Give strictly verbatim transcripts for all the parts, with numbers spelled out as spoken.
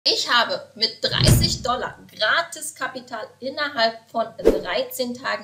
Ich habe mit dreißig Dollar Gratiskapital innerhalb von dreizehn Tagen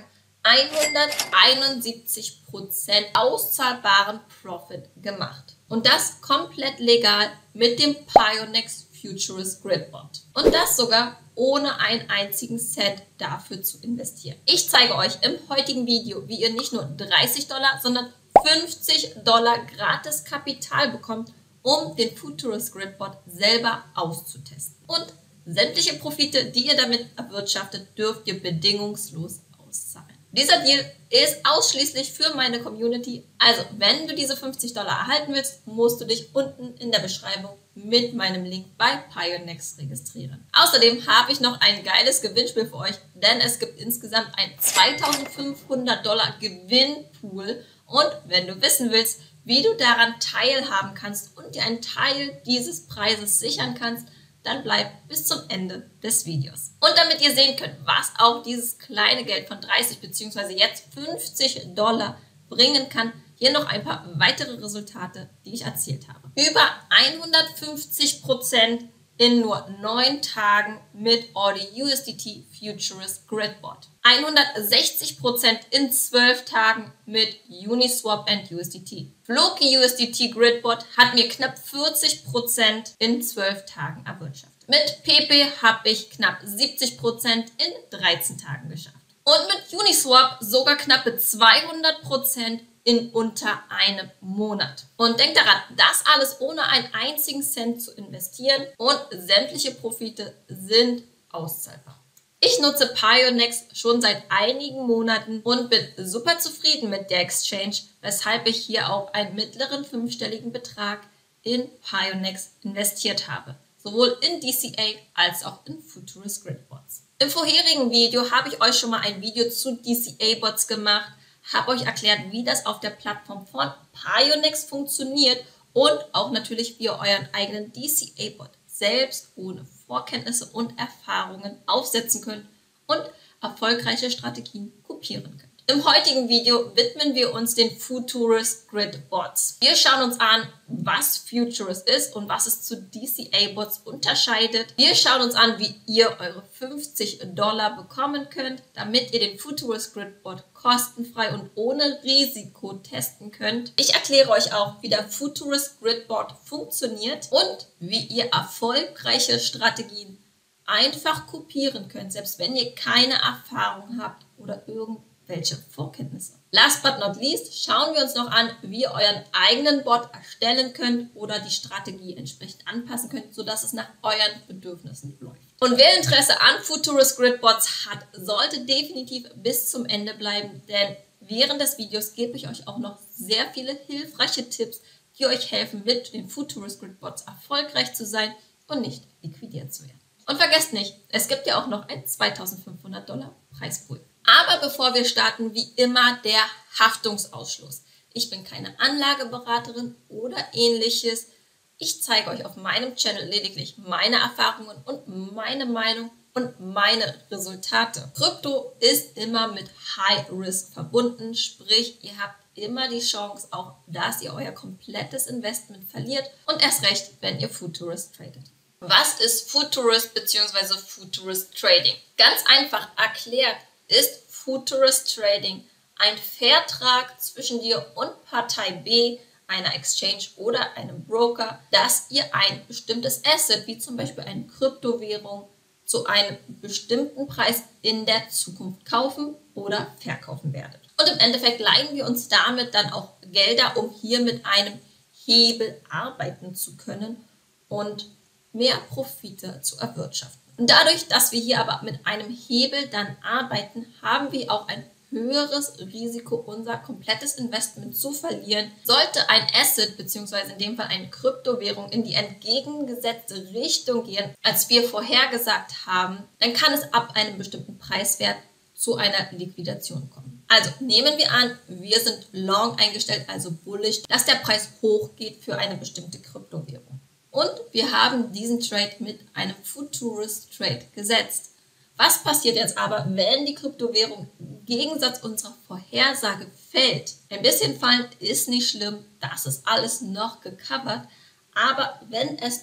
hunderteinundsiebzig Prozent auszahlbaren Profit gemacht. Und das komplett legal mit dem Pionex Futurist Grid Bot. Und das sogar ohne einen einzigen Cent dafür zu investieren. Ich zeige euch im heutigen Video, wie ihr nicht nur dreißig Dollar, sondern fünfzig Dollar Gratiskapital bekommt, um den Futurist Grid Bot selber auszutesten. Und sämtliche Profite, die ihr damit erwirtschaftet, dürft ihr bedingungslos auszahlen. Dieser Deal ist ausschließlich für meine Community. Also, wenn du diese fünfzig Dollar erhalten willst, musst du dich unten in der Beschreibung mit meinem Link bei Pionex registrieren. Außerdem habe ich noch ein geiles Gewinnspiel für euch, denn es gibt insgesamt ein zweitausendfünfhundert Dollar Gewinnpool. Und wenn du wissen willst, wie du daran teilhaben kannst und dir einen Teil dieses Preises sichern kannst, dann bleib bis zum Ende des Videos. Und damit ihr sehen könnt, was auch dieses kleine Geld von dreißig bzw. jetzt fünfzig Dollar bringen kann, hier noch ein paar weitere Resultate, die ich erzielt habe. Über hundertfünfzig Prozent in nur neun Tagen mit Audi U S D T Futurist Grid Bot. hundertsechzig Prozent in zwölf Tagen mit Uniswap and U S D T. Floki U S D T Grid Bot hat mir knapp vierzig Prozent in zwölf Tagen erwirtschaftet. Mit P P habe ich knapp siebzig Prozent in dreizehn Tagen geschafft. Und mit Uniswap sogar knappe zweihundert Prozent in unter einem Monat. Und denkt daran, das alles ohne einen einzigen Cent zu investieren und sämtliche Profite sind auszahlbar. Ich nutze Pionex schon seit einigen Monaten und bin super zufrieden mit der Exchange, weshalb ich hier auch einen mittleren fünfstelligen Betrag in Pionex investiert habe. Sowohl in D C A als auch in Futurist Grid Bots. Im vorherigen Video habe ich euch schon mal ein Video zu D C A Bots gemacht, habe euch erklärt, wie das auf der Plattform von Pionex funktioniert und auch natürlich, wie ihr euren eigenen D C A Bot selbst ohne Vorkenntnisse und Erfahrungen aufsetzen könnt und erfolgreiche Strategien kopieren könnt. Im heutigen Video widmen wir uns den Futurist Grid Bots. Wir schauen uns an, was Futurist ist und was es zu D C A Bots unterscheidet. Wir schauen uns an, wie ihr eure fünfzig Dollar bekommen könnt, damit ihr den Futurist Grid Bot kostenfrei und ohne Risiko testen könnt. Ich erkläre euch auch, wie der Futurist Grid Bot funktioniert und wie ihr erfolgreiche Strategien einfach kopieren könnt, selbst wenn ihr keine Erfahrung habt oder irgend welche Vorkenntnisse. Last but not least schauen wir uns noch an, wie ihr euren eigenen Bot erstellen könnt oder die Strategie entsprechend anpassen könnt, sodass es nach euren Bedürfnissen läuft. Und wer Interesse an Futurist Grid Bots hat, sollte definitiv bis zum Ende bleiben, denn während des Videos gebe ich euch auch noch sehr viele hilfreiche Tipps, die euch helfen, mit den Futurist Grid Bots erfolgreich zu sein und nicht liquidiert zu werden. Und vergesst nicht, es gibt ja auch noch einen zweitausendfünfhundert Dollar Preispool. Aber bevor wir starten, wie immer der Haftungsausschluss. Ich bin keine Anlageberaterin oder ähnliches. Ich zeige euch auf meinem Channel lediglich meine Erfahrungen und meine Meinung und meine Resultate. Krypto ist immer mit High Risk verbunden, sprich ihr habt immer die Chance auch, dass ihr euer komplettes Investment verliert und erst recht, wenn ihr Futurist tradet. Was ist Futurist bzw. Futurist Trading? Ganz einfach erklärt ist Futurist Trading ein Vertrag zwischen dir und Partei B, einer Exchange oder einem Broker, dass ihr ein bestimmtes Asset, wie zum Beispiel eine Kryptowährung, zu einem bestimmten Preis in der Zukunft kaufen oder verkaufen werdet. Und im Endeffekt leihen wir uns damit dann auch Gelder, um hier mit einem Hebel arbeiten zu können und mehr Profite zu erwirtschaften. Und dadurch, dass wir hier aber mit einem Hebel dann arbeiten, haben wir auch ein höheres Risiko, unser komplettes Investment zu verlieren. Sollte ein Asset bzw. in dem Fall eine Kryptowährung in die entgegengesetzte Richtung gehen, als wir vorhergesagt haben, dann kann es ab einem bestimmten Preiswert zu einer Liquidation kommen. Also nehmen wir an, wir sind long eingestellt, also bullish, dass der Preis hochgeht für eine bestimmte Kryptowährung. Und wir haben diesen Trade mit einem Futurist Trade gesetzt. Was passiert jetzt aber, wenn die Kryptowährung im Gegensatz unserer Vorhersage fällt? Ein bisschen fallen ist nicht schlimm, das ist alles noch gecovert. Aber wenn es doch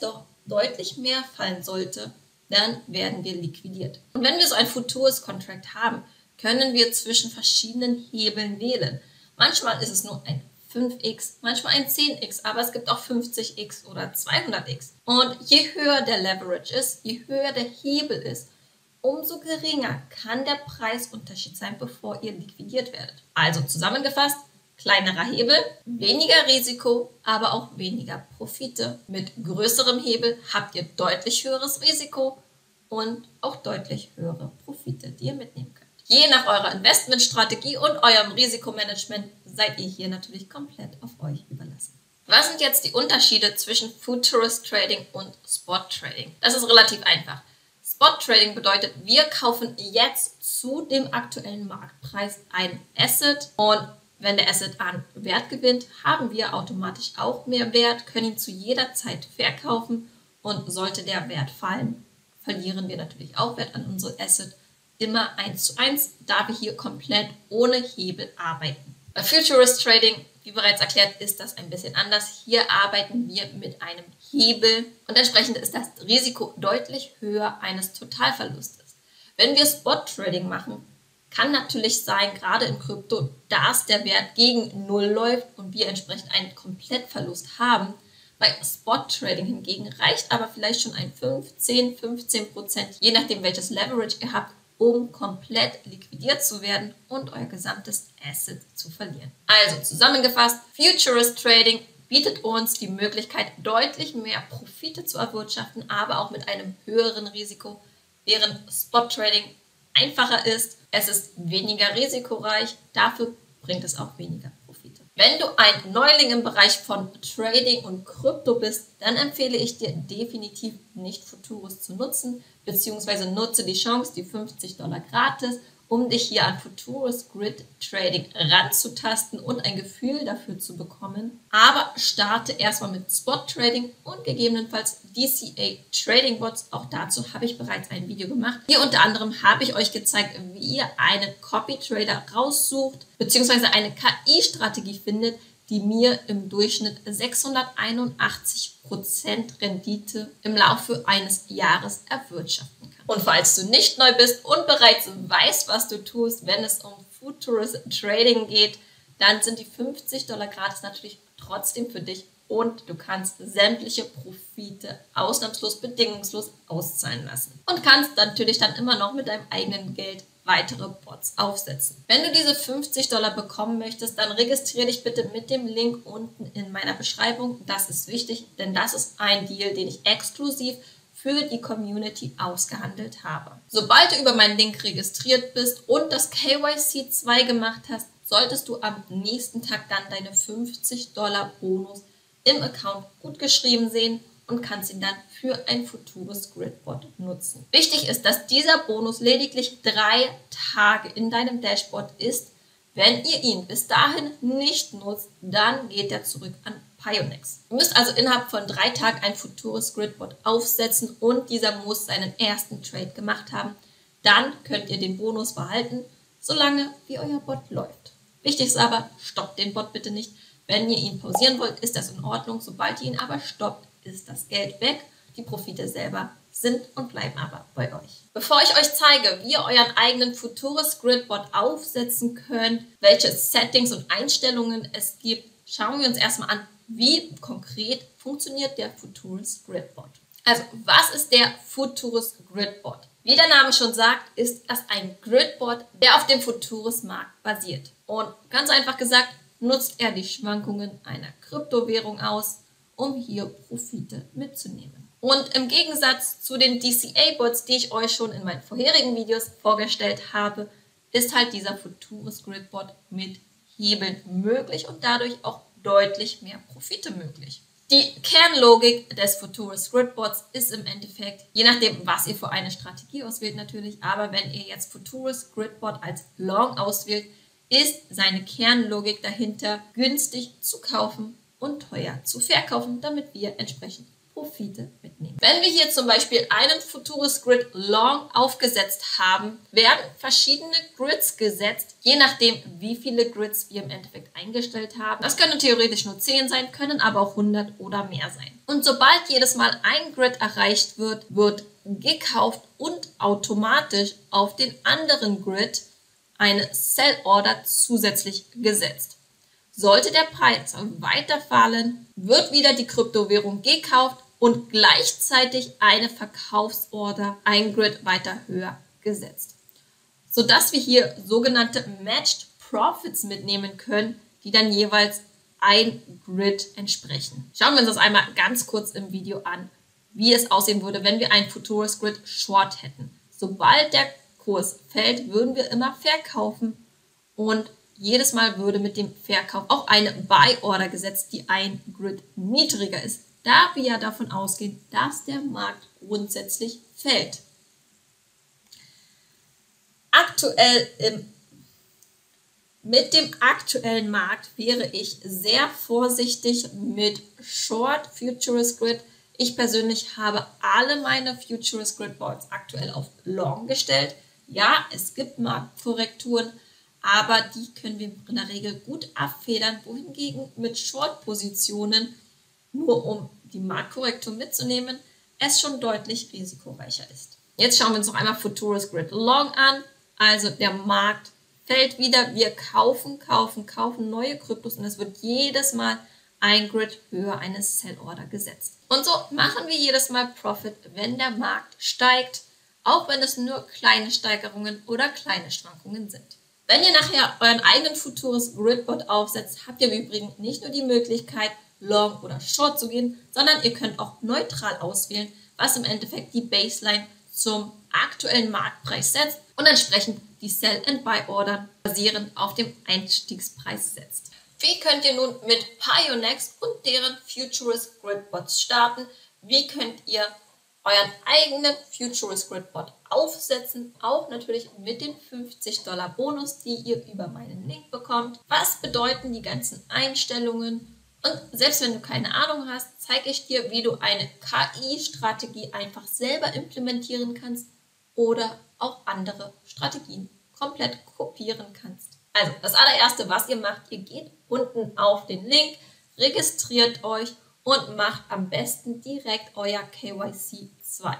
deutlich mehr fallen sollte, dann werden wir liquidiert. Und wenn wir so ein Futures Contract haben, können wir zwischen verschiedenen Hebeln wählen. Manchmal ist es nur ein fünf x, manchmal ein zehn x, aber es gibt auch fünfzig x oder zweihundert x. Und je höher der Leverage ist, je höher der Hebel ist, umso geringer kann der Preisunterschied sein, bevor ihr liquidiert werdet. Also zusammengefasst, kleinerer Hebel, weniger Risiko, aber auch weniger Profite. Mit größerem Hebel habt ihr deutlich höheres Risiko und auch deutlich höhere Profite, die ihr mitnehmen könnt. Je nach eurer Investmentstrategie und eurem Risikomanagement seid ihr hier natürlich komplett auf euch überlassen. Was sind jetzt die Unterschiede zwischen Futures Trading und Spot Trading? Das ist relativ einfach. Spot Trading bedeutet, wir kaufen jetzt zu dem aktuellen Marktpreis ein Asset und wenn der Asset an Wert gewinnt, haben wir automatisch auch mehr Wert, können ihn zu jeder Zeit verkaufen und sollte der Wert fallen, verlieren wir natürlich auch Wert an unser Asset. Immer eins zu eins, da wir hier komplett ohne Hebel arbeiten. Bei Futures Trading, wie bereits erklärt, ist das ein bisschen anders. Hier arbeiten wir mit einem Hebel und entsprechend ist das Risiko deutlich höher eines Totalverlustes. Wenn wir Spot Trading machen, kann natürlich sein, gerade im Krypto, dass der Wert gegen Null läuft und wir entsprechend einen Komplettverlust haben. Bei Spot Trading hingegen reicht aber vielleicht schon ein fünfzehn, fünfzehn Prozent, je nachdem welches Leverage ihr habt, um komplett liquidiert zu werden und euer gesamtes Asset zu verlieren. Also zusammengefasst, Futures Trading bietet uns die Möglichkeit, deutlich mehr Profite zu erwirtschaften, aber auch mit einem höheren Risiko, während Spot Trading einfacher ist. Es ist weniger risikoreich, dafür bringt es auch weniger Profite. Wenn du ein Neuling im Bereich von Trading und Krypto bist, dann empfehle ich dir definitiv nicht Futures zu nutzen, beziehungsweise nutze die Chance, die fünfzig Dollar gratis, um dich hier an Futures Grid Trading ranzutasten und ein Gefühl dafür zu bekommen. Aber starte erstmal mit Spot Trading und gegebenenfalls D C A Trading Bots. Auch dazu habe ich bereits ein Video gemacht. Hier unter anderem habe ich euch gezeigt, wie ihr einen Copy Trader raussucht, beziehungsweise eine K I-Strategie findet, die mir im Durchschnitt sechshunderteinundachtzig Prozent Rendite im Laufe eines Jahres erwirtschaften kann. Und falls du nicht neu bist und bereits weißt, was du tust, wenn es um Futures Trading geht, dann sind die fünfzig Dollar gratis natürlich trotzdem für dich und du kannst sämtliche Profite ausnahmslos, bedingungslos auszahlen lassen. Und kannst natürlich dann immer noch mit deinem eigenen Geld weitere Bots aufsetzen. Wenn du diese fünfzig Dollar bekommen möchtest, dann registriere dich bitte mit dem Link unten in meiner Beschreibung. Das ist wichtig, denn das ist ein Deal, den ich exklusiv für die Community ausgehandelt habe. Sobald du über meinen Link registriert bist und das K Y C zwei gemacht hast, solltest du am nächsten Tag dann deine fünfzig Dollar Bonus im Account gut geschrieben sehen und kannst ihn dann für ein Futures Grid Bot nutzen. Wichtig ist, dass dieser Bonus lediglich drei Tage in deinem Dashboard ist. Wenn ihr ihn bis dahin nicht nutzt, dann geht er zurück an Pionex. Ihr müsst also innerhalb von drei Tagen ein Futures Grid Bot aufsetzen und dieser muss seinen ersten Trade gemacht haben. Dann könnt ihr den Bonus behalten, solange wie euer Bot läuft. Wichtig ist aber, stoppt den Bot bitte nicht. Wenn ihr ihn pausieren wollt, ist das in Ordnung. Sobald ihr ihn aber stoppt, ist das Geld weg. Die Profite selber sind und bleiben aber bei euch. Bevor ich euch zeige, wie ihr euren eigenen Futures Grid Bot aufsetzen könnt, welche Settings und Einstellungen es gibt, schauen wir uns erstmal an, wie konkret funktioniert der Futures Grid Bot. Also, was ist der Futures Grid Bot? Wie der Name schon sagt, ist das ein Grid Bot, der auf dem Futures Markt basiert. Und ganz einfach gesagt, nutzt er die Schwankungen einer Kryptowährung aus, um hier Profite mitzunehmen. Und im Gegensatz zu den D C A-Bots, die ich euch schon in meinen vorherigen Videos vorgestellt habe, ist halt dieser Futures Grid Bot mit Hebeln möglich und dadurch auch deutlich mehr Profite möglich. Die Kernlogik des Futures Grid Bots ist im Endeffekt, je nachdem, was ihr für eine Strategie auswählt natürlich, aber wenn ihr jetzt Futures Grid Bot als Long auswählt, ist seine Kernlogik dahinter, günstig zu kaufen und teuer zu verkaufen, damit wir entsprechend Profite mitnehmen. Wenn wir hier zum Beispiel einen Futurus Grid Long aufgesetzt haben, werden verschiedene Grids gesetzt, je nachdem, wie viele Grids wir im Endeffekt eingestellt haben. Das können theoretisch nur zehn sein, können aber auch hundert oder mehr sein. Und sobald jedes Mal ein Grid erreicht wird, wird gekauft und automatisch auf den anderen Grid eine Sell Order zusätzlich gesetzt. Sollte der Preis weiter fallen, wird wieder die Kryptowährung gekauft und gleichzeitig eine Verkaufsorder ein Grid weiter höher gesetzt, sodass wir hier sogenannte Matched Profits mitnehmen können, die dann jeweils ein Grid entsprechen. Schauen wir uns das einmal ganz kurz im Video an, wie es aussehen würde, wenn wir ein Futurus Grid Short hätten. Sobald der Kurs fällt, würden wir immer verkaufen und jedes Mal würde mit dem Verkauf auch eine Buy Order gesetzt, die ein Grid niedriger ist, da wir ja davon ausgehen, dass der Markt grundsätzlich fällt. Aktuell im, mit dem aktuellen Markt wäre ich sehr vorsichtig mit Short Futurus Grid. Ich persönlich habe alle meine Futurus Grid Boards aktuell auf Long gestellt. Ja, es gibt Marktkorrekturen, aber die können wir in der Regel gut abfedern, wohingegen mit Short-Positionen, nur um die Marktkorrektur mitzunehmen, es schon deutlich risikoreicher ist. Jetzt schauen wir uns noch einmal Futurus Grid Long an. Also der Markt fällt wieder, wir kaufen, kaufen, kaufen neue Kryptos und es wird jedes Mal ein Grid höher, eine Sell Order gesetzt. Und so machen wir jedes Mal Profit, wenn der Markt steigt, auch wenn es nur kleine Steigerungen oder kleine Schwankungen sind. Wenn ihr nachher euren eigenen Futurus Grid Bot aufsetzt, habt ihr im Übrigen nicht nur die Möglichkeit, Long oder Short zu gehen, sondern ihr könnt auch neutral auswählen, was im Endeffekt die Baseline zum aktuellen Marktpreis setzt und entsprechend die Sell and Buy Ordern basierend auf dem Einstiegspreis setzt. Wie könnt ihr nun mit Pionex und deren Futurus Grid Bots starten? Wie könnt ihr euren eigenen Futurus Grid Bot aufsetzen, auch natürlich mit dem fünfzig Dollar Bonus, die ihr über meinen Link bekommt. Was bedeuten die ganzen Einstellungen? Und selbst wenn du keine Ahnung hast, zeige ich dir, wie du eine K I-Strategie einfach selber implementieren kannst oder auch andere Strategien komplett kopieren kannst. Also das allererste, was ihr macht, ihr geht unten auf den Link, registriert euch und macht am besten direkt euer K Y C zwei.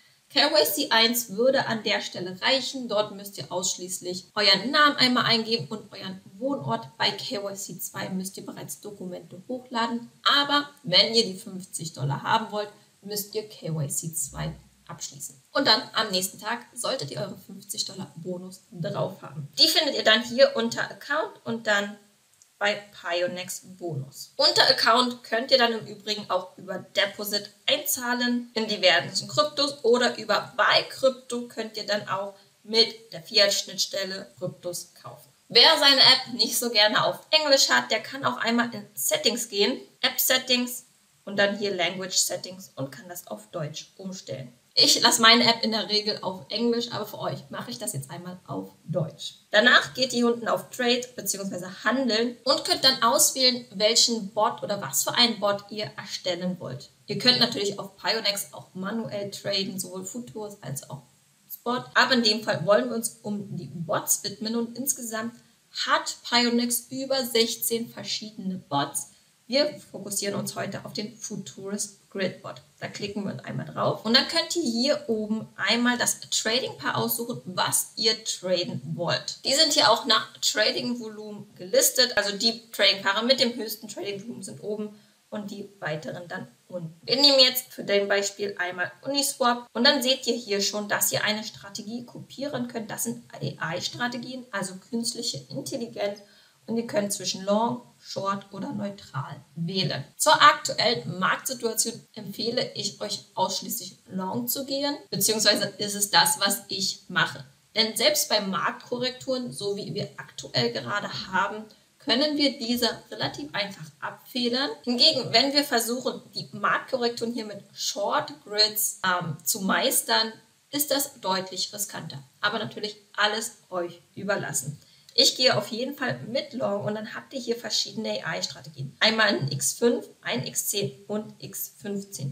K Y C eins würde an der Stelle reichen. Dort müsst ihr ausschließlich euren Namen einmal eingeben und euren Wohnort. Bei K Y C zwei müsst ihr bereits Dokumente hochladen. Aber wenn ihr die fünfzig Dollar haben wollt, müsst ihr K Y C zwei abschließen. Und dann am nächsten Tag solltet ihr euren fünfzig Dollar Bonus drauf haben. Die findet ihr dann hier unter Account und dann bei Pionex Bonus. Unter Account könnt ihr dann im Übrigen auch über Deposit einzahlen in diversen Kryptos oder über Buy Crypto könnt ihr dann auch mit der Fiat-Schnittstelle Kryptos kaufen. Wer seine App nicht so gerne auf Englisch hat, der kann auch einmal in Settings gehen, App Settings und dann hier Language Settings und kann das auf Deutsch umstellen. Ich lasse meine App in der Regel auf Englisch, aber für euch mache ich das jetzt einmal auf Deutsch. Danach geht ihr unten auf Trade bzw. Handeln und könnt dann auswählen, welchen Bot oder was für einen Bot ihr erstellen wollt. Ihr könnt natürlich auf Pionex auch manuell traden, sowohl Futurus als auch Spot. Aber in dem Fall wollen wir uns um die Bots widmen und insgesamt hat Pionex über sechzehn verschiedene Bots. Wir fokussieren uns heute auf den Futurus Grid Bot. Da klicken wir einmal drauf und dann könnt ihr hier oben einmal das Trading Paar aussuchen, was ihr traden wollt. Die sind hier auch nach Trading Volumen gelistet, also die Trading Paare mit dem höchsten Trading Volumen sind oben und die weiteren dann unten. Wir nehmen jetzt für den Beispiel einmal Uniswap und dann seht ihr hier schon, dass ihr eine Strategie kopieren könnt. Das sind A I-Strategien, also künstliche Intelligenz. Und ihr könnt zwischen Long, Short oder Neutral wählen. Zur aktuellen Marktsituation empfehle ich euch ausschließlich Long zu gehen, beziehungsweise ist es das, was ich mache. Denn selbst bei Marktkorrekturen, so wie wir aktuell gerade haben, können wir diese relativ einfach abfedern. Hingegen, wenn wir versuchen, die Marktkorrekturen hier mit Short Grids ähm, zu meistern, ist das deutlich riskanter. Aber natürlich alles euch überlassen. Ich gehe auf jeden Fall mit Long und dann habt ihr hier verschiedene A I-Strategien. Einmal ein X fünf, ein X zehn und X fünfzehn.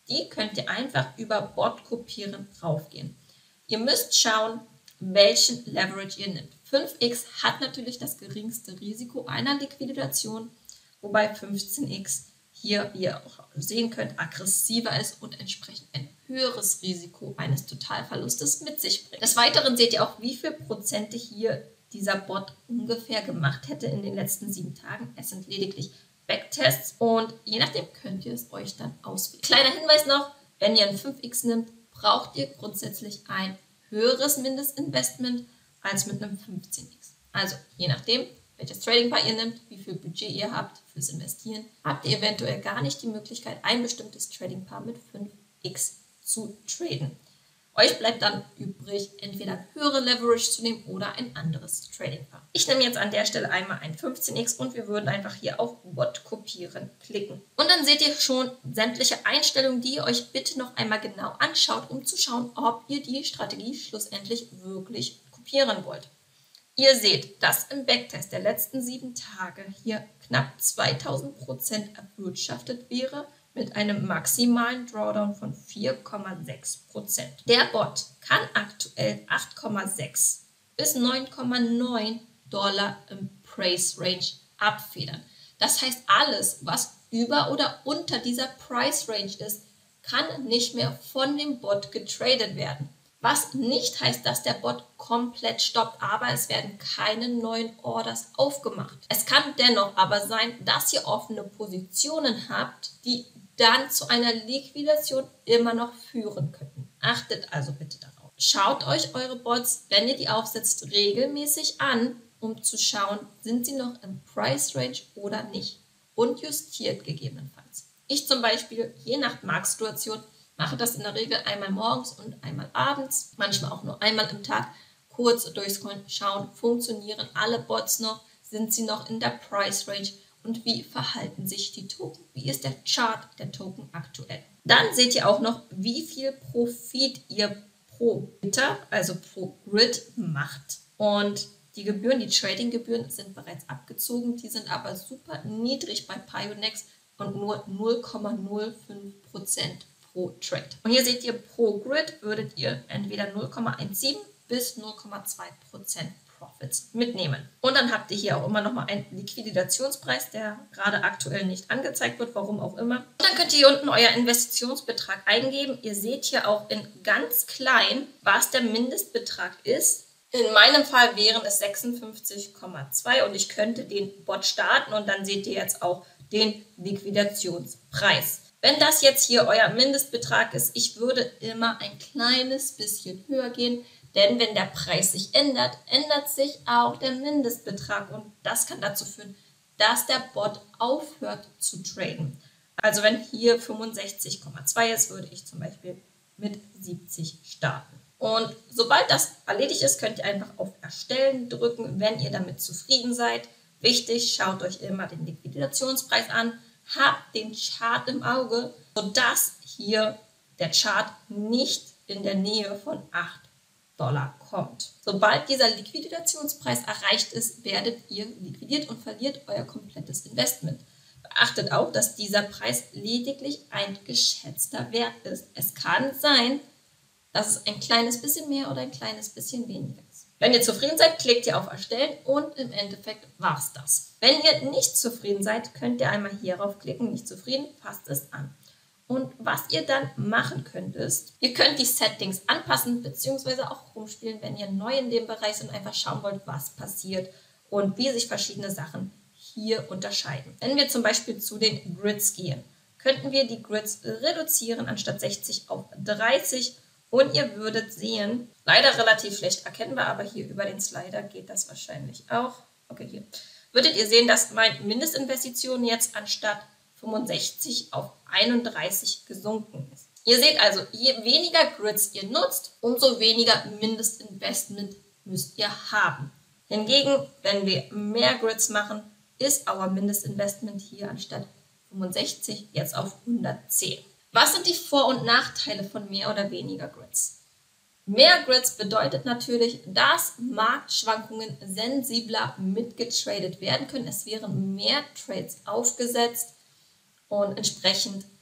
die könnt ihr einfach über Bot kopieren raufgehen. Ihr müsst schauen, welchen Leverage ihr nimmt. fünf x hat natürlich das geringste Risiko einer Liquidation, wobei fünfzehn x hier ihr auch sehen könnt, aggressiver ist und entsprechend ein höheres Risiko eines Totalverlustes mit sich bringt. Des Weiteren seht ihr auch, wie viel Prozente hier dieser Bot ungefähr gemacht hätte in den letzten sieben Tagen. Es sind lediglich Backtests und je nachdem könnt ihr es euch dann auswählen. Kleiner Hinweis noch, wenn ihr ein fünf x nimmt, braucht ihr grundsätzlich ein höheres Mindestinvestment als mit einem fünfzehn x. Also je nachdem, welches Trading-Paar ihr nehmt, wie viel Budget ihr habt fürs Investieren, habt ihr eventuell gar nicht die Möglichkeit, ein bestimmtes Trading-Paar mit fünf x zu traden. Euch bleibt dann übrig, entweder höhere Leverage zu nehmen oder ein anderes Trading-Paar. Ich nehme jetzt an der Stelle einmal ein fünfzehn x und wir würden einfach hier auf Bot kopieren klicken. Und dann seht ihr schon sämtliche Einstellungen, die ihr euch bitte noch einmal genau anschaut, um zu schauen, ob ihr die Strategie schlussendlich wirklich kopieren wollt. Ihr seht, dass im Backtest der letzten sieben Tage hier knapp zweitausend Prozent erwirtschaftet wäre, mit einem maximalen Drawdown von vier Komma sechs Prozent. Der Bot kann aktuell acht Komma sechs bis neun Komma neun Dollar im Price Range abfedern. Das heißt, alles, was über oder unter dieser Price Range ist, kann nicht mehr von dem Bot getradet werden. Was nicht heißt, dass der Bot komplett stoppt, aber es werden keine neuen Orders aufgemacht. Es kann dennoch aber sein, dass ihr offene Positionen habt, die dann zu einer Liquidation immer noch führen könnten. Achtet also bitte darauf. Schaut euch eure Bots, wenn ihr die aufsetzt, regelmäßig an, um zu schauen, sind sie noch im Price Range oder nicht. Und justiert gegebenenfalls. Ich zum Beispiel, je nach Marktsituation, mache das in der Regel einmal morgens und einmal abends, manchmal auch nur einmal im Tag, kurz durchscrollen, schauen, funktionieren alle Bots noch, sind sie noch in der Price Range und wie verhalten sich die Token, wie ist der Chart der Token aktuell. Dann seht ihr auch noch, wie viel Profit ihr pro Bidder, also pro Grid macht. Und die Gebühren, die Trading-Gebühren sind bereits abgezogen, die sind aber super niedrig bei Pionex und nur null Komma null fünf Prozent pro Trade. Und hier seht ihr, pro Grid würdet ihr entweder null Komma siebzehn bis null Komma zwei Prozent Profits mitnehmen. Und dann habt ihr hier auch immer noch mal einen Liquidationspreis, der gerade aktuell nicht angezeigt wird, warum auch immer. Und dann könnt ihr hier unten euer Investitionsbetrag eingeben. Ihr seht hier auch in ganz klein, was der Mindestbetrag ist. In meinem Fall wären es sechsundfünfzig Komma zwei und ich könnte den Bot starten und dann seht ihr jetzt auch den Liquidationspreis. Wenn das jetzt hier euer Mindestbetrag ist, ich würde immer ein kleines bisschen höher gehen, denn wenn der Preis sich ändert, ändert sich auch der Mindestbetrag und das kann dazu führen, dass der Bot aufhört zu traden. Also wenn hier fünfundsechzig Komma zwei ist, würde ich zum Beispiel mit siebzig starten. Und sobald das erledigt ist, könnt ihr einfach auf Erstellen drücken, wenn ihr damit zufrieden seid. Wichtig, schaut euch immer den Liquidationspreis an, habt den Chart im Auge, sodass hier der Chart nicht in der Nähe von acht Dollar kommt. Sobald dieser Liquidationspreis erreicht ist, werdet ihr liquidiert und verliert euer komplettes Investment. Beachtet auch, dass dieser Preis lediglich ein geschätzter Wert ist. Es kann sein, dass es ein kleines bisschen mehr oder ein kleines bisschen weniger ist. Wenn ihr zufrieden seid, klickt ihr auf Erstellen und im Endeffekt war's das. Wenn ihr nicht zufrieden seid, könnt ihr einmal hierauf klicken, nicht zufrieden, passt es an. Und was ihr dann machen könnt ist, ihr könnt die Settings anpassen bzw. auch rumspielen, wenn ihr neu in dem Bereich seid und einfach schauen wollt, was passiert und wie sich verschiedene Sachen hier unterscheiden. Wenn wir zum Beispiel zu den Grids gehen, könnten wir die Grids reduzieren anstatt sechzig auf dreißig und ihr würdet sehen, leider relativ schlecht erkennbar, aber hier über den Slider geht das wahrscheinlich auch. Okay, hier. Würdet ihr sehen, dass meine Mindestinvestition jetzt anstatt fünfundsechzig auf einunddreißig gesunken ist. Ihr seht also, je weniger Grids ihr nutzt, umso weniger Mindestinvestment müsst ihr haben. Hingegen, wenn wir mehr Grids machen, ist our Mindestinvestment hier anstatt fünfundsechzig jetzt auf hundertzehn. Was sind die Vor- und Nachteile von mehr oder weniger Grids? Mehr Grids bedeutet natürlich, dass Marktschwankungen sensibler mitgetradet werden können. Es wären mehr Trades aufgesetzt und entsprechend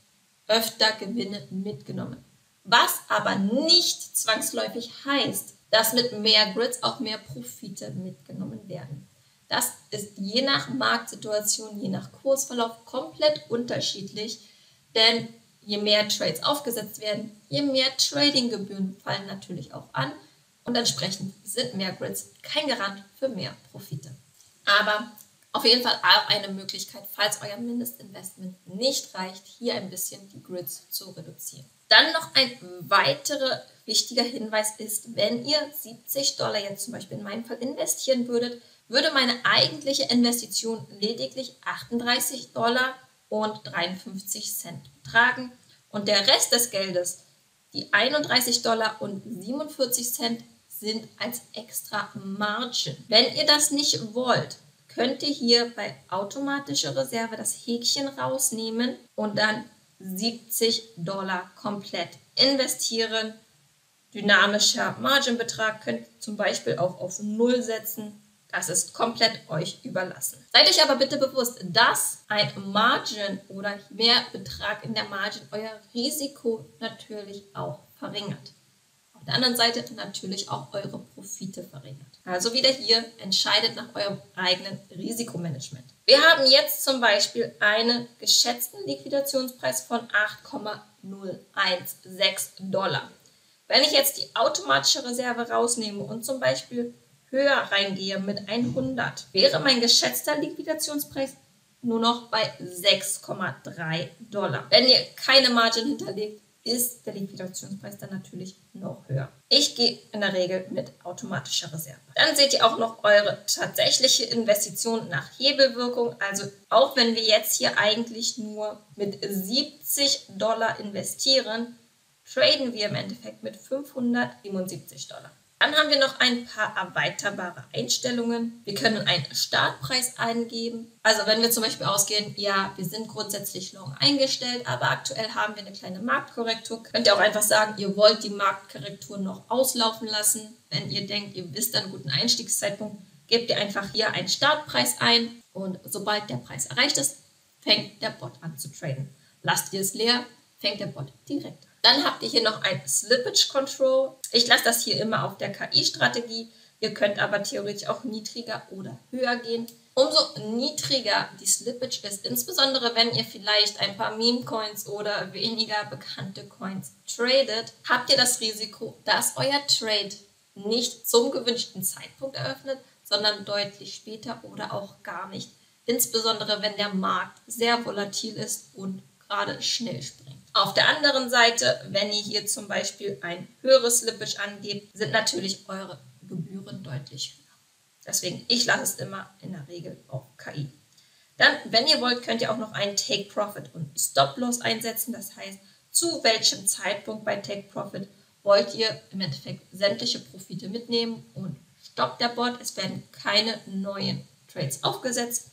öfter Gewinne mitgenommen. Was aber nicht zwangsläufig heißt, dass mit mehr Grids auch mehr Profite mitgenommen werden. Das ist je nach Marktsituation, je nach Kursverlauf komplett unterschiedlich, denn je mehr Trades aufgesetzt werden, je mehr Tradinggebühren fallen natürlich auch an und entsprechend sind mehr Grids kein Garant für mehr Profite. Aber auf jeden Fall auch eine Möglichkeit, falls euer Mindestinvestment nicht reicht, hier ein bisschen die Grids zu reduzieren. Dann noch ein weiterer wichtiger Hinweis ist, wenn ihr siebzig Dollar jetzt zum Beispiel in meinem Fall investieren würdet, würde meine eigentliche Investition lediglich achtunddreißig Dollar und dreiundfünfzig Cent betragen und der Rest des Geldes, die einunddreißig Dollar und siebenundvierzig Cent, sind als extra Margin. Wenn ihr das nicht wollt, könnt ihr hier bei automatischer Reserve das Häkchen rausnehmen und dann siebzig Dollar komplett investieren. Dynamischer Marginbetrag könnt ihr zum Beispiel auch auf null setzen. Das ist komplett euch überlassen. Seid euch aber bitte bewusst, dass ein Margin oder mehr Betrag in der Margin euer Risiko natürlich auch verringert. Auf der anderen Seite natürlich auch eure Profite verringert. Also wieder hier, entscheidet nach eurem eigenen Risikomanagement. Wir haben jetzt zum Beispiel einen geschätzten Liquidationspreis von acht Komma null eins sechs Dollar. Wenn ich jetzt die automatische Reserve rausnehme und zum Beispiel höher reingehe mit hundert, wäre mein geschätzter Liquidationspreis nur noch bei sechs Komma drei Dollar. Wenn ihr keine Margin hinterlegt, ist der Liquidationspreis dann natürlich noch höher. Ich gehe in der Regel mit automatischer Reserve. Dann seht ihr auch noch eure tatsächliche Investition nach Hebelwirkung. Also auch wenn wir jetzt hier eigentlich nur mit siebzig Dollar investieren, traden wir im Endeffekt mit fünfhundertsiebenundsiebzig Dollar. Dann haben wir noch ein paar erweiterbare Einstellungen. Wir können einen Startpreis eingeben. Also wenn wir zum Beispiel ausgehen, ja, wir sind grundsätzlich long eingestellt, aber aktuell haben wir eine kleine Marktkorrektur, könnt ihr auch einfach sagen, ihr wollt die Marktkorrektur noch auslaufen lassen. Wenn ihr denkt, ihr wisst einen guten Einstiegszeitpunkt, gebt ihr einfach hier einen Startpreis ein und sobald der Preis erreicht ist, fängt der Bot an zu traden. Lasst ihr es leer, fängt der Bot direkt an. Dann habt ihr hier noch ein Slippage Control. Ich lasse das hier immer auf der K I-Strategie. Ihr könnt aber theoretisch auch niedriger oder höher gehen. Umso niedriger die Slippage ist, insbesondere wenn ihr vielleicht ein paar Meme-Coins oder weniger bekannte Coins tradet, habt ihr das Risiko, dass euer Trade nicht zum gewünschten Zeitpunkt eröffnet, sondern deutlich später oder auch gar nicht. Insbesondere wenn der Markt sehr volatil ist und gerade schnell springt. Auf der anderen Seite, wenn ihr hier zum Beispiel ein höheres Slippage angebt, sind natürlich eure Gebühren deutlich höher. Deswegen, ich lasse es immer in der Regel auf K I. Dann, wenn ihr wollt, könnt ihr auch noch einen Take Profit und Stop Loss einsetzen. Das heißt, zu welchem Zeitpunkt bei Take Profit wollt ihr im Endeffekt sämtliche Profite mitnehmen und stoppt der Bot. Es werden keine neuen Trades aufgesetzt.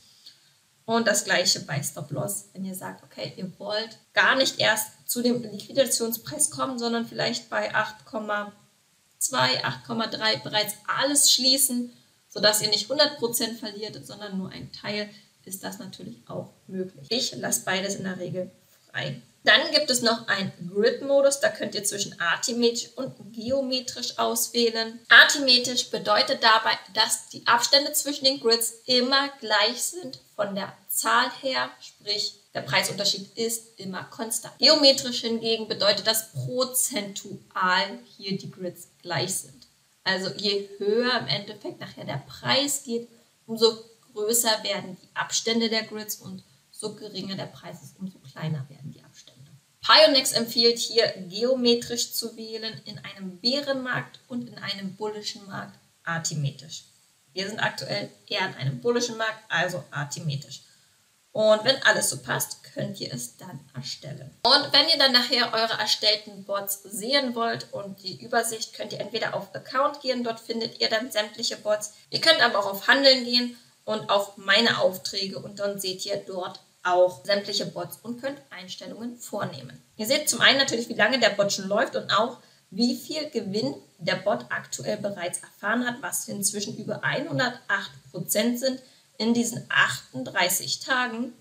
Und das gleiche bei Stop Loss, wenn ihr sagt, okay, ihr wollt gar nicht erst zu dem Liquidationspreis kommen, sondern vielleicht bei acht Komma zwei, acht Komma drei bereits alles schließen, sodass ihr nicht hundert Prozent verliert, sondern nur ein Teil, ist das natürlich auch möglich. Ich lasse beides in der Regel frei. Dann gibt es noch einen Grid-Modus, da könnt ihr zwischen arithmetisch und geometrisch auswählen. Arithmetisch bedeutet dabei, dass die Abstände zwischen den Grids immer gleich sind von der Zahl her, sprich der Preisunterschied ist immer konstant. Geometrisch hingegen bedeutet das prozentual hier die Grids gleich sind. Also je höher im Endeffekt nachher der Preis geht, umso größer werden die Abstände der Grids und so geringer der Preis ist, umso kleiner werden die Abstände. Pionex empfiehlt hier geometrisch zu wählen, in einem Bärenmarkt und in einem bullischen Markt arithmetisch. Wir sind aktuell eher in einem bullischen Markt, also arithmetisch. Und wenn alles so passt, könnt ihr es dann erstellen. Und wenn ihr dann nachher eure erstellten Bots sehen wollt und die Übersicht, könnt ihr entweder auf Account gehen, dort findet ihr dann sämtliche Bots. Ihr könnt aber auch auf Handeln gehen und auf meine Aufträge und dann seht ihr dort auch sämtliche Bots und könnt Einstellungen vornehmen. Ihr seht zum einen natürlich, wie lange der Bot schon läuft und auch, wie viel Gewinn der Bot aktuell bereits erfahren hat, was inzwischen über hundertacht Prozent sind in diesen achtunddreißig Tagen.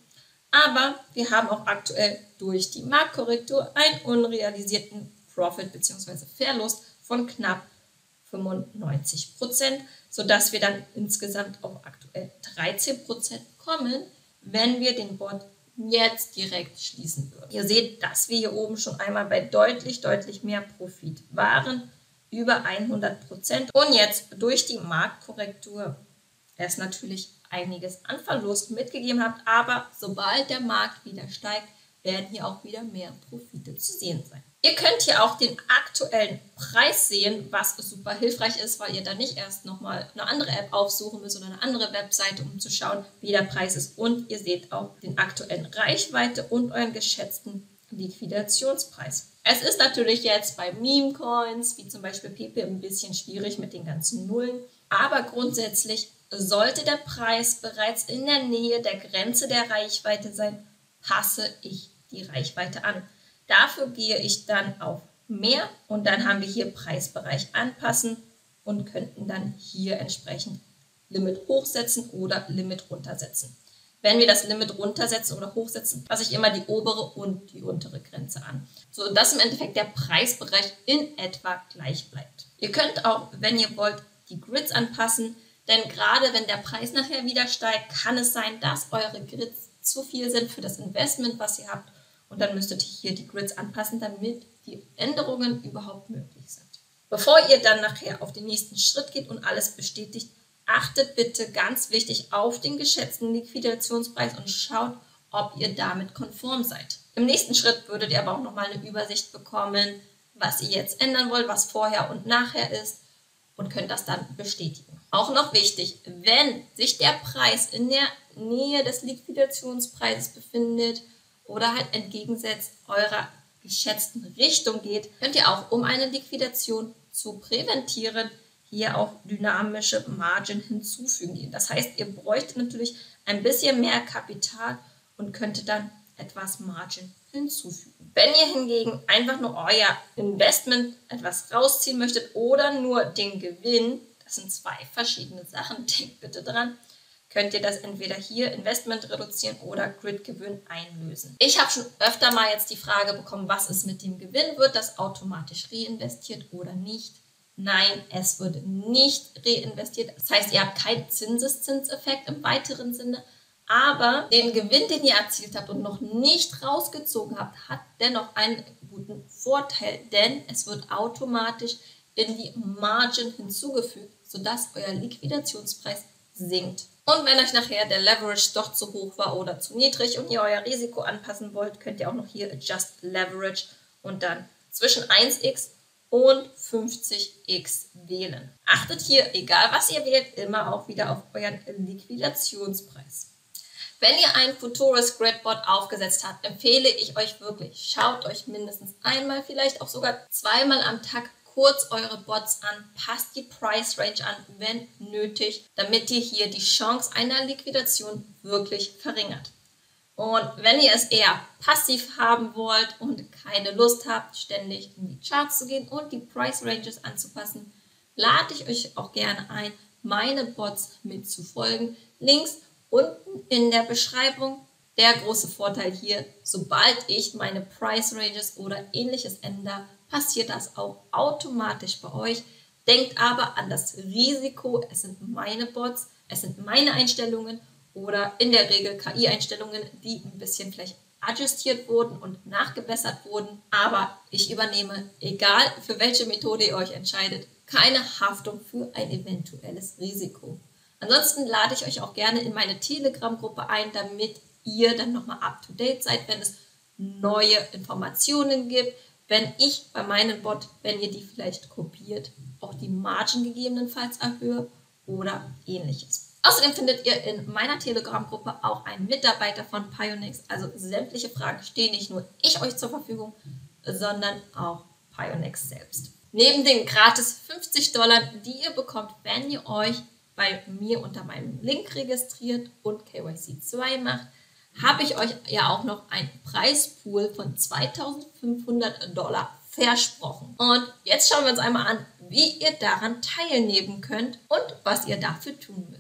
Aber wir haben auch aktuell durch die Marktkorrektur einen unrealisierten Profit bzw. Verlust von knapp fünfundneunzig Prozent, sodass wir dann insgesamt auf aktuell dreizehn Prozent kommen, wenn wir den Bot jetzt direkt schließen würden. Ihr seht, dass wir hier oben schon einmal bei deutlich, deutlich mehr Profit waren, über hundert Prozent. Und jetzt durch die Marktkorrektur es natürlich einiges an Verlust mitgegeben hat, aber sobald der Markt wieder steigt, werden hier auch wieder mehr Profite zu sehen sein. Ihr könnt hier auch den aktuellen Preis sehen, was super hilfreich ist, weil ihr dann nicht erst nochmal eine andere App aufsuchen müsst oder eine andere Webseite, um zu schauen, wie der Preis ist. Und ihr seht auch den aktuellen Reichweite und euren geschätzten Liquidationspreis. Es ist natürlich jetzt bei Meme-Coins, wie zum Beispiel Pepe, ein bisschen schwierig mit den ganzen Nullen, aber grundsätzlich sollte der Preis bereits in der Nähe der Grenze der Reichweite sein, passe ich die Reichweite an. Dafür gehe ich dann auf mehr und dann haben wir hier Preisbereich anpassen und könnten dann hier entsprechend Limit hochsetzen oder Limit runtersetzen. Wenn wir das Limit runtersetzen oder hochsetzen, passe ich immer die obere und die untere Grenze an, sodass im Endeffekt der Preisbereich in etwa gleich bleibt. Ihr könnt auch, wenn ihr wollt, die Grids anpassen, denn gerade wenn der Preis nachher wieder steigt, kann es sein, dass eure Grids zu viel sind für das Investment, was ihr habt. Und dann müsstet ihr hier die Grids anpassen, damit die Änderungen überhaupt möglich sind. Bevor ihr dann nachher auf den nächsten Schritt geht und alles bestätigt, achtet bitte ganz wichtig auf den geschätzten Liquidationspreis und schaut, ob ihr damit konform seid. Im nächsten Schritt würdet ihr aber auch nochmal eine Übersicht bekommen, was ihr jetzt ändern wollt, was vorher und nachher ist und könnt das dann bestätigen. Auch noch wichtig, wenn sich der Preis in der Nähe des Liquidationspreises befindet oder halt entgegensetzt eurer geschätzten Richtung geht, könnt ihr auch, um eine Liquidation zu präventieren, hier auch dynamische Margin hinzufügen. Das heißt, ihr bräuchtet natürlich ein bisschen mehr Kapital und könntet dann etwas Margin hinzufügen. Wenn ihr hingegen einfach nur euer Investment etwas rausziehen möchtet oder nur den Gewinn, das sind zwei verschiedene Sachen, denkt bitte dran, könnt ihr das entweder hier Investment reduzieren oder Grid-Gewinn einlösen. Ich habe schon öfter mal jetzt die Frage bekommen, was ist mit dem Gewinn? Wird das automatisch reinvestiert oder nicht? Nein, es wird nicht reinvestiert. Das heißt, ihr habt keinen Zinseszinseffekt im weiteren Sinne, aber den Gewinn, den ihr erzielt habt und noch nicht rausgezogen habt, hat dennoch einen guten Vorteil, denn es wird automatisch in die Margin hinzugefügt, sodass euer Liquidationspreis sinkt. Und wenn euch nachher der Leverage doch zu hoch war oder zu niedrig und ihr euer Risiko anpassen wollt, könnt ihr auch noch hier Adjust Leverage und dann zwischen eins x und fünfzig x wählen. Achtet hier, egal was ihr wählt, immer auch wieder auf euren Liquidationspreis. Wenn ihr ein Futurus Gridbot aufgesetzt habt, empfehle ich euch wirklich, schaut euch mindestens einmal, vielleicht auch sogar zweimal am Tag kurz eure Bots an, passt die Price Range an, wenn nötig, damit ihr hier die Chance einer Liquidation wirklich verringert. Und wenn ihr es eher passiv haben wollt und keine Lust habt, ständig in die Charts zu gehen und die Price Ranges anzupassen, lade ich euch auch gerne ein, meine Bots mitzufolgen. Links unten in der Beschreibung. Der große Vorteil hier, sobald ich meine Price Ranges oder ähnliches ändere, passiert das auch automatisch bei euch. Denkt aber an das Risiko, es sind meine Bots, es sind meine Einstellungen oder in der Regel K I-Einstellungen, die ein bisschen vielleicht adjustiert wurden und nachgebessert wurden. Aber ich übernehme, egal für welche Methode ihr euch entscheidet, keine Haftung für ein eventuelles Risiko. Ansonsten lade ich euch auch gerne in meine Telegram-Gruppe ein, damit ihr dann nochmal up-to-date seid, wenn es neue Informationen gibt, wenn ich bei meinem Bot, wenn ihr die vielleicht kopiert, auch die Margin gegebenenfalls erhöhe oder ähnliches. Außerdem findet ihr in meiner Telegram-Gruppe auch einen Mitarbeiter von Pionex, also sämtliche Fragen stehen nicht nur ich euch zur Verfügung, sondern auch Pionex selbst. Neben den gratis fünfzig Dollar, die ihr bekommt, wenn ihr euch bei mir unter meinem Link registriert und K Y C zwei macht, habe ich euch ja auch noch einen Preispool von zweitausendfünfhundert Dollar versprochen. Und jetzt schauen wir uns einmal an, wie ihr daran teilnehmen könnt und was ihr dafür tun müsst.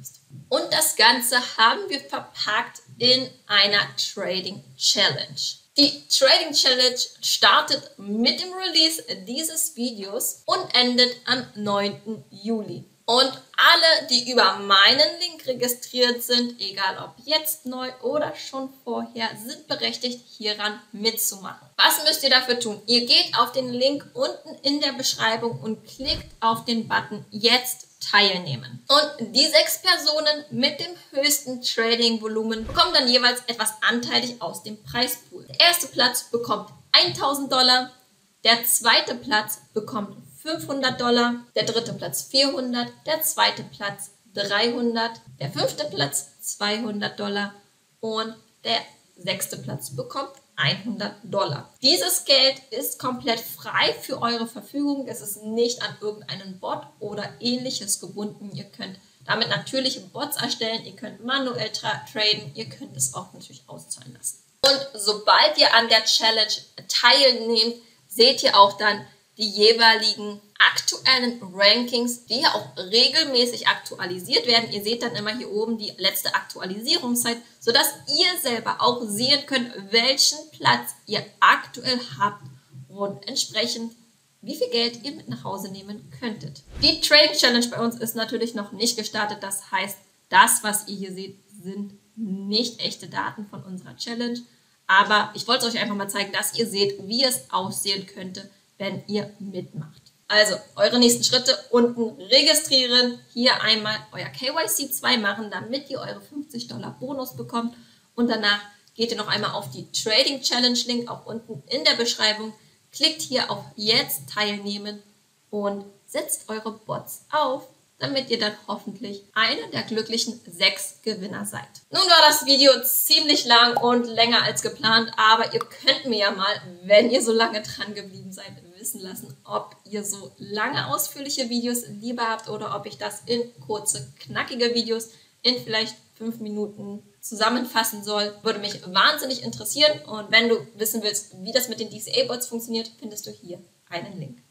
Und das Ganze haben wir verpackt in einer Trading Challenge. Die Trading Challenge startet mit dem Release dieses Videos und endet am neunten Juli. Und alle, die über meinen Link registriert sind, egal ob jetzt neu oder schon vorher, sind berechtigt, hieran mitzumachen. Was müsst ihr dafür tun? Ihr geht auf den Link unten in der Beschreibung und klickt auf den Button Jetzt teilnehmen. Und die sechs Personen mit dem höchsten Trading-Volumen bekommen dann jeweils etwas anteilig aus dem Preispool. Der erste Platz bekommt tausend Dollar, der zweite Platz bekommt fünfhundert Dollar, der dritte Platz vierhundert, der zweite Platz dreihundert, der fünfte Platz zweihundert Dollar und der sechste Platz bekommt hundert Dollar. Dieses Geld ist komplett frei für eure Verfügung. Es ist nicht an irgendeinen Bot oder ähnliches gebunden. Ihr könnt damit natürliche Bots erstellen, ihr könnt manuell tra traden, ihr könnt es auch natürlich auszahlen lassen. Und sobald ihr an der Challenge teilnehmt, seht ihr auch dann die jeweiligen aktuellen Rankings, die ja auch regelmäßig aktualisiert werden. Ihr seht dann immer hier oben die letzte Aktualisierungszeit, sodass ihr selber auch sehen könnt, welchen Platz ihr aktuell habt und entsprechend wie viel Geld ihr mit nach Hause nehmen könntet. Die Trading Challenge bei uns ist natürlich noch nicht gestartet. Das heißt, das, was ihr hier seht, sind nicht echte Daten von unserer Challenge. Aber ich wollte es euch einfach mal zeigen, dass ihr seht, wie es aussehen könnte, wenn ihr mitmacht. Also, eure nächsten Schritte unten registrieren, hier einmal euer K Y C zwei machen, damit ihr eure fünfzig Dollar Bonus bekommt und danach geht ihr noch einmal auf die Trading Challenge Link, auch unten in der Beschreibung, klickt hier auf Jetzt teilnehmen und setzt eure Bots auf, damit ihr dann hoffentlich einer der glücklichen sechs Gewinner seid. Nun war das Video ziemlich lang und länger als geplant, aber ihr könnt mir ja mal, wenn ihr so lange dran geblieben seid, wissen lassen, ob ihr so lange ausführliche Videos lieber habt oder ob ich das in kurze, knackige Videos in vielleicht fünf Minuten zusammenfassen soll. Würde mich wahnsinnig interessieren und wenn du wissen willst, wie das mit den D C A-Bots funktioniert, findest du hier einen Link.